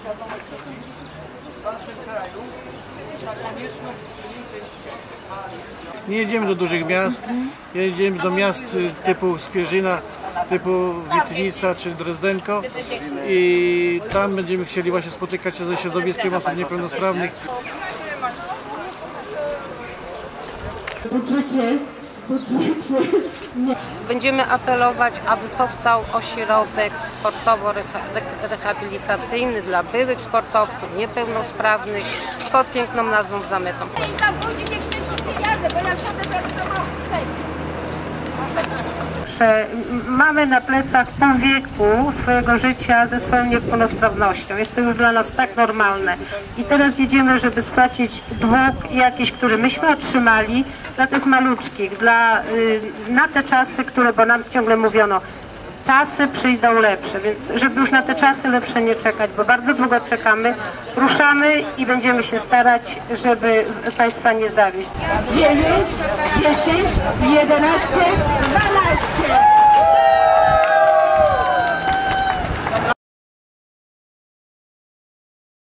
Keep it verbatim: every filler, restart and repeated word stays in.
Nie jedziemy do dużych miast, jedziemy do miast typu Spierzyna, typu Witnica czy Drezdenko i tam będziemy chcieli właśnie spotykać się ze środowiskiem osób niepełnosprawnych. Budżecie, budżecie. Będziemy apelować, aby powstał ośrodek sportowo-rehabilitacyjny dla byłych sportowców niepełnosprawnych pod piękną nazwą Zamytom. Mamy na plecach pół wieku swojego życia ze swoją niepełnosprawnością. Jest to już dla nas tak normalne. I teraz jedziemy, żeby spłacić dług jakiś, który myśmy otrzymali dla tych maluczkich, dla, na te czasy, które, bo nam ciągle mówiono, czasy przyjdą lepsze, więc żeby już na te czasy lepsze nie czekać, bo bardzo długo czekamy, ruszamy i będziemy się starać, żeby Państwa nie zawieść. dziewięć, dziesięć, jedenaście, dwanaście.